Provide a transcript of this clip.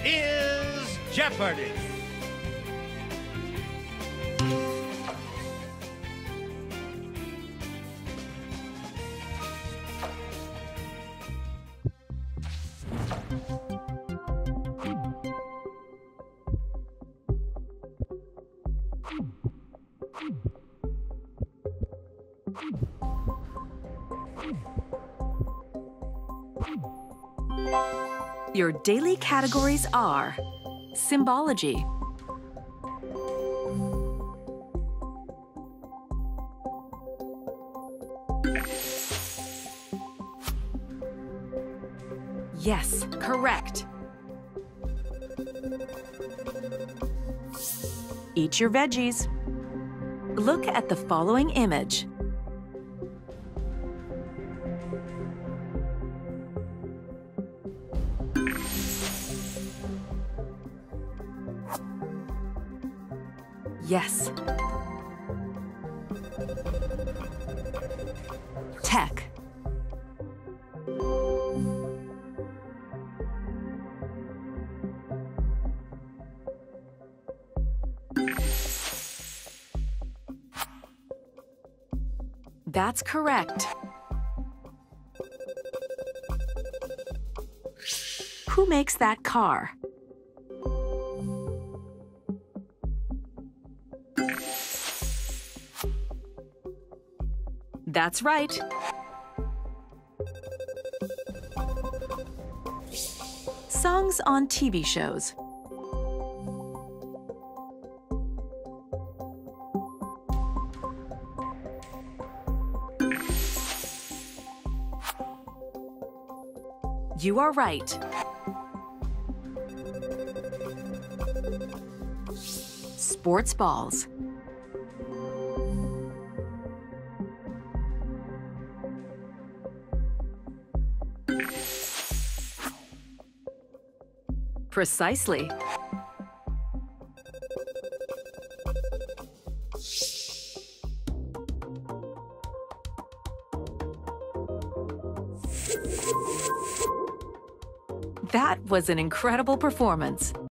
is Jeopardy! Your daily categories are symbology, yes, correct. Eat your veggies. Look at the following image. Yes. Tech. That's correct. Who makes that car? That's right. Songs on TV shows. You are right. Sports balls. Precisely. That was an incredible performance.